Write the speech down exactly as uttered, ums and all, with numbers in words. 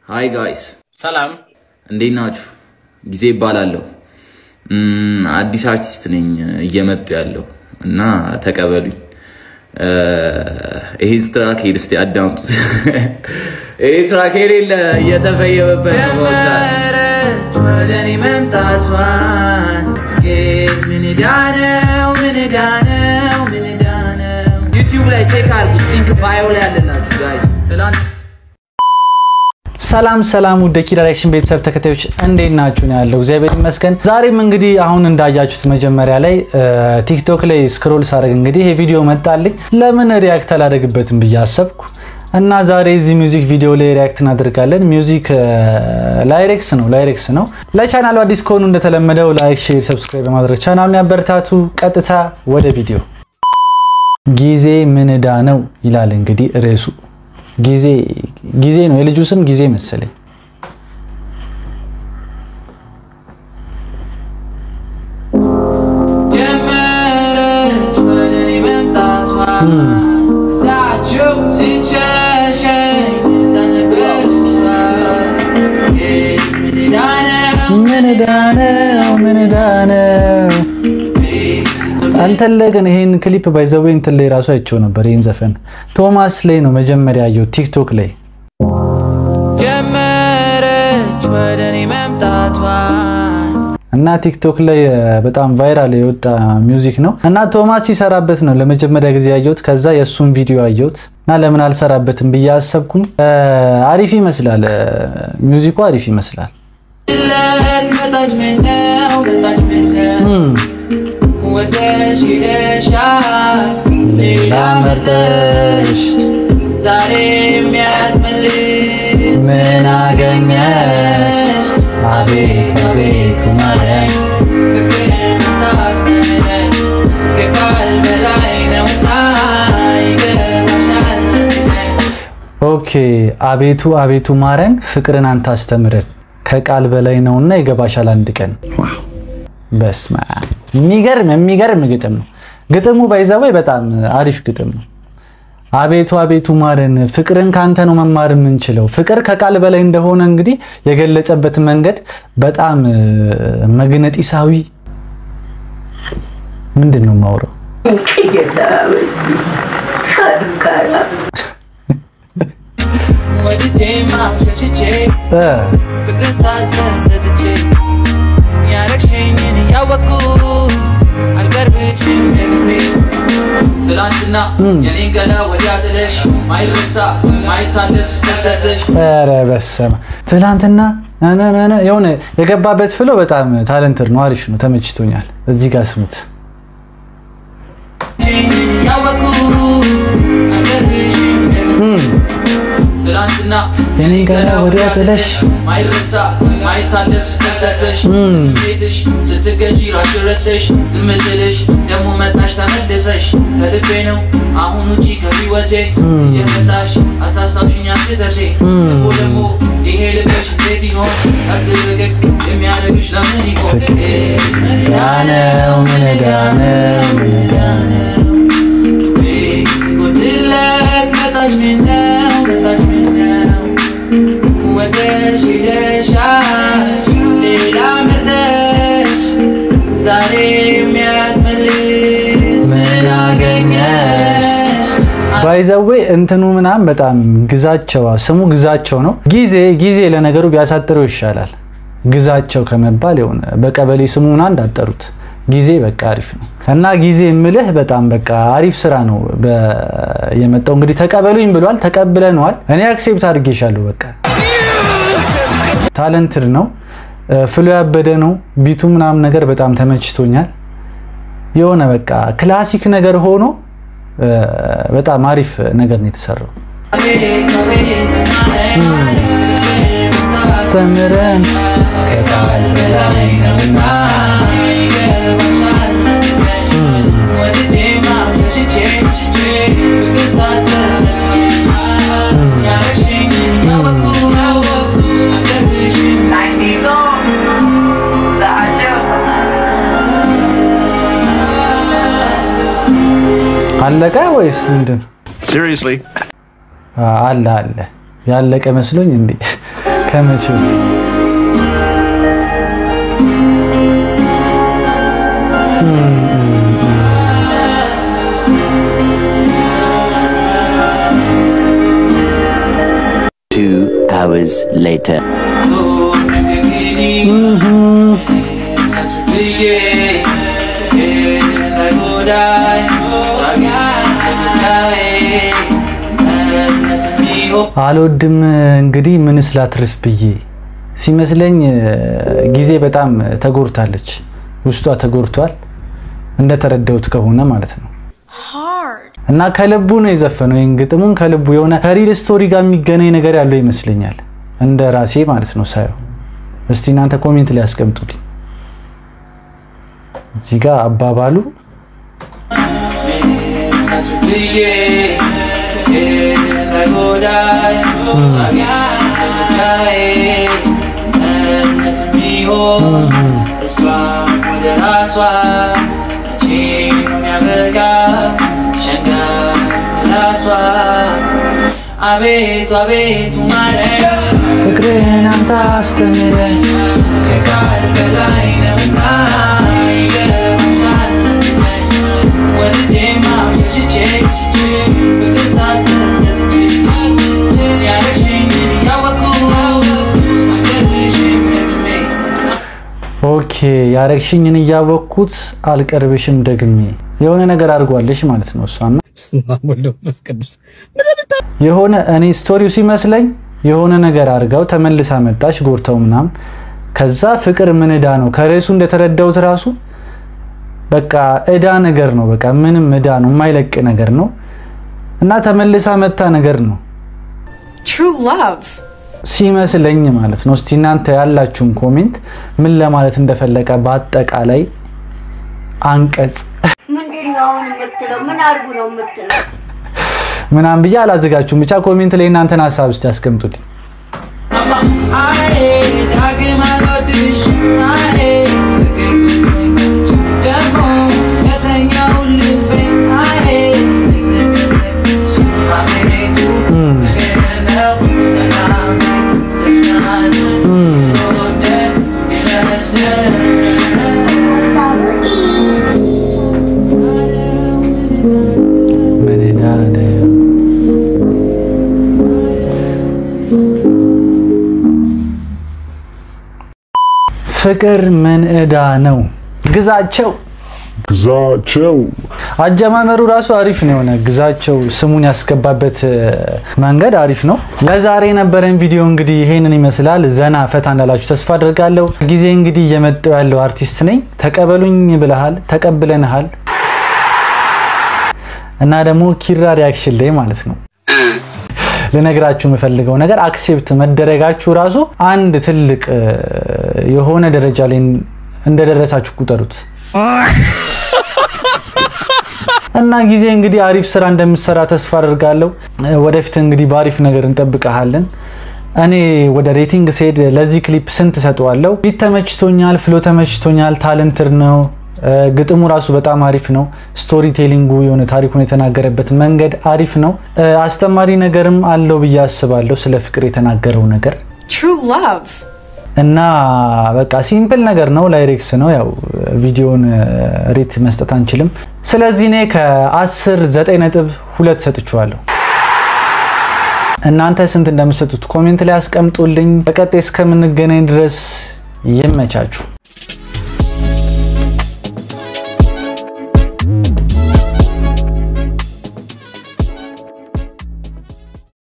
Hi guys. ሰላም እንዴት ናችሁ? ጊዜ ይባላልው እም አዲስ አርቲስት ነኝ እየመጣ ያለው እና ተቀበሉኝ ይሄ ትራክ ሄድስቲ አዳምጡት ይሄ ትራክ ሄለ እየተፈየበበት ነው ቦታ ወለኔ መምጣቷን ምን ዳነው ምን ዳነው ምን ዳነው YouTube ላይ ቼክ አድርጉት ሊንክ ባዮ ላይ አለላችሁ guys ሰላም ሰላም ሰላም ወደ ኪራ ዳይሬክሽን ቤተሰብ ተከታዮች እንዴት ናችሁ ነው ያለው እግዚአብሔር ይመስገን ዛሬም እንግዲህ አሁን እንዳያችሁት መጀመሪያ ላይ ቲክቶክ ላይ ስክሮል ሳደርግ እንግዲህ ይሄ ቪዲዮ መጣልኝ ለምን ሪአክት አላደርግበትም ብያሰብኩ እና ዛሬ እዚህ ሚውዚክ ቪዲዮ ላይ ሪአክት እናደርጋለን ሚውዚክ ላይሬክስ ነው ላይሬክስ ነው ለቻናሉ አዲስ ከሆኑ እንደተለመደው ላይክ ሼር ሰብስክራይብ በማድረግ ቻናሉን ያበረታቱ ቀጥታ ወደ ቪዲዮ ጊዜ ምንዳ ነው ይላል እንግዲህ ርዕሱ ጊዜ ጊዜ ነው የልጁ ስም ጊዜ መሰለኝ ጀመረች ወለኔ መምጣቷ ሳቸው ሲቸሸኝ እንዳልነበርሽ ምን ዳነው ምን ዳነው ምን ዳነው አንተ ለገን ይሄን ክሊፕ ባይዘው እንት ላይ ራሱ አይቸው ነበር ይሄን ዘፈን ቶማስ ላይ ነው መጀመሪያ ያየው ቲክቶክ ላይ ጀመረች ወለኔ መምጣቷ እና ቲክቶክ ላይ በጣም ቫይራል የወጣ ሚውዚክ ነው እና ቶማስ ይሰራበት ነው ለመጀመሪያ ጊዜ ያየሁት ከዛ የሱን ቪዲዮ ያየሁት እና ለምን አልሰራበትም በያሰብኩኝ አሪፍ ይመስላል ሚውዚኩ አሪፍ ይመስላል ለመጣች ምነው መጣች ምነው ወደሽ ሄደሻል ሌላ መርጠሽ ዛሬ የሚያስመልስ ምን አገኘሽ አቤት አቤት ማረኝ ፍቅርን ታስተምረኝ ከቃል በላይ ነውና ይገባሻል ኦኬ አቤቱ አቤቱ ማረን ፍቅርን አንተ አስተምረን ከቃል በላይ ነውና ይገባሻል አንድ ቀን በስማ የሚገርም የሚገርም ግጥም ነው ግጥሙ ባይዛው በጣም አሪፍ ግጥም ነው አቤቱ አቤቱ ማረን ፍቅርን ካንተ ነው መማር የምንችለው ፍቅር ከቃል በላይ እንደሆነ እንግዲህ የገለጸበት መንገድ በጣም መግነጢሳዊ ምንድነው ማውራው ወድጄ ማውሸሽቼ ፍቅርን ሳልሰሰትቼ ያረክሽኝን ያወኩ አልቀርብሽም ደግሜ ትላንትና የኔ ገላ ወዲያ ጥለሽ ማይረሳ ማይታለፍ ተሰጥሽ ኧረ በስመ ትላንትና አናናና የሆነ የገባበት ፍሎ በጣም ታለንትድ ነው አሪፍ ነው ተመችቶኛል እዚህ ጋር ስሙት ያወኩ አልቀርብሽም ደግሜ ትላንትና የኔ ገላ ወዲያ ጥለሽ ማይረሳ ማይታለፍ ተሰጥሽ ስሜትሽ ስትገዢ ራሽ ረሰሽ ዝም ስልሽ ደሞ መጣሽ ተመለሰሽ ከልቤ ነው አሁን ውጪ ከህይወቴ የመጣሽ አታስታውሽኝ አትተሴ ደሞ ደሞ ይሄ ልብሽ እንዴት ይሆን አዝረገግ የሚያደርግሽ ለምን ይሆን ምን ዳነው ምን ዳነው ምን ዳነው ወድለት መጣሽ ምነው መጣሽ ምነው ወደሽ ሄደሻል ሌላ መርጠሽ ዛሬ የሚያስመልስ ምን አገኘሽ ባይዘዌ እንትኑ ምናም በጣም ግዛቸው ስሙ ግዛቸው ነው ጊዜ ጊዜ ለነገሩ ቢያሳጥረው ይሻላል ግዛቸው ከመባል ይሆነ በቀበሌ ስሙና እንዳጠሩት ጊዜ በቃ አሪፍ ነው እና ጊዜ ምልህ በጣም በቃ አሪፍ ስራ ነው የመጣው እንግዲህ ተቀበሉኝ ብሏል ተቀብለናል እኔ አክሴፕት አድርጌሻለሁ በቃ ታለንትድ ነው ፍሎ ያበደ ነው ቢቱ ምናም ነገር በጣም ተመችቶኛል የሆነ በቃ ክላሲክ ነገር ሆኖ በጣም አሪፍ ነገር ነው የተሰራው አስተምረን ከቃል በላይ ነውና አለቀ ወይስ ምንድን Seriously አለ አለ ያለቀ መስሎኝ እንዴ ከመቼው two hours later አልወድም እንግዲህ ምን ስላትርስ ብዬ ሲመስለኝ ጊዜ በጣም ተጎርታለች ውስጧ ተጎርቷል እንደተረዳውት ከሆነ ማለት ነው እና ከልቡ ነው የዘፈነው እንግጥሙን ከልቡ የሆነ ከሪል ስቶሪ ጋር የሚገናኝ ነገር ያለው ይመስለኛል እንደ ራሴ ማለት ነው ሳይው እስቲ እናንተ ኮሜንት ላይ አስቀምጡልኝ እዚህ ጋር አባባሉ አቤቱ አቤቱ ማረኝ ፍቅርህን አንተ አስተምረኝ ከቃል በላይ ነውና ይገርምሻል ወልጄ ማውሸቼ ፍቅር ያረሽኝ ያወኩ አልቀርብሽም ደግሜ ኦኬ ያረሽኝን ያወኩት አልቀርብሽም ደግሜ የሆነ ነገር አድርጓለሽ ማለት ነው እሷና የሆነ እኔ ስቶሪው ሲመስለኝ የሆነ ነገር አድርጋው ተመልሳ መጣች ጎርተው ምናም ከዛ ፍቅር ምን እዳ ነው ከሬሱ እንደተረዳውት ራሱ በቃ እዳ ነገር ነው በቃ ምንም እዳ ነው የማይለቅ ነገር ነው እና ተመልሳ መጣ ነገር ነው true love ሲመስለኝ ማለት ነው እስቲ እናንተ ያላችሁን ኮሜንት ምን ለማለት እንደፈለቀ በአጠቃላይ አንቀጽ ምንድነው የምትለው ምን አርጉ ነው የምትለው ምናም ብቻ አላዘጋችሁም ብቻ ኮሜንት ላይ እናንተን ሐሳብ እስቲ አስቀምጡልኝ አይ ዳግም አልወድሽ አይ ደሞ ከተኛው ልቤ አይ ልትገሰሽ አሜቱ ለለው ሰላም ለስናን ወደ ይለሽ ፍቅር ምን እዳ ነው ግዛቸው ግዛቸው አጀማመሩ ራሱ አሪፍ ነው የሆነ ግዛቸው ስሙን ያስገባበት መንገድ አሪፍ ነው ለዛሬ ነበረን ቪዲዮ እንግዲህ ይሄንን ይመስላል ዘና ፈታ እንዳላችሁ ተስፋ አደርጋለሁ ጊዜ እንግዲህ የመጣው ያለው አርቲስት ነኝ ተቀበሉኝ ብለሃል ተቀብለንሃል እና ደግሞ ኪራ ሪአክሽን ላይ ማለት ነው ለነገራችሁ መፈልገው ነገር አክሴፕት መደረጋችሁ ራሱ አንድ ትልቅ የሆነ ደረጃ ላይ እንደደረሳችሁ ቁጠሩት እና ጊዜ እንግዲህ አሪፍ ስራ እንደምትሰራ ተስፋ አደርጋለሁ ወደፊት እንግዲህ ባሪፍ ነገር እንጠብቀሃለን እኔ ወደ ሬቲንግ ሴድ ለዚህ ክሊፕ ስንት ሰጠዋለሁ ቢተመችቶኛል ፍሎ ተመችቶኛል ታለንትድ ነው ግጥሙ ራሱ በጣም አሪፍ ነው ስቶሪ ቴሊንጉ የሆነ ታሪኩን የተናገረበት መንገድ አሪፍ ነው አስተማሪ ነገርም አለው ብዬ አስባለሁ ስለ ፍቅር የተናገረው ነገር true love እና በቃ ሲምፕል ነገር ነው ላይሪክስ ነው ያው ቪዲዮን ሬት መስጠት አንችልም ስለዚህ እኔ ከ10 ዘጠኝ ነጥብ ሁለት ሰጥቻለሁ እናንተ ስንት እንደምትሰጡት ኮሜንት ላይ አስቀምጡልኝ በቀጣይ እስከምንገናኝ ድረስ ይመቻችሁ